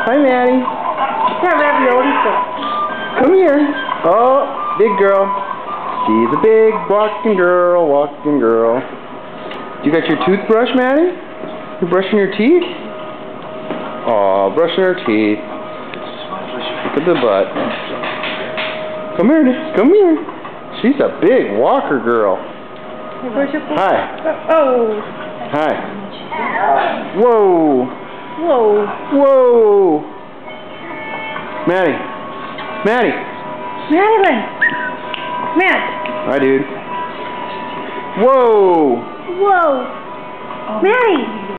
Hi, Maddie. That ravioli for. Come here. Oh, big girl. She's a big walking girl, walking girl. You got your toothbrush, Maddie? You brushing your teeth? Aw, brushing her teeth. Look at the butt. Come here, come here. She's a big walker girl. Hi. Oh. Hi. Whoa. Whoa. Whoa. Maddie. Maddie. Madeline. Matt. Hi, dude. Whoa. Whoa. Maddie.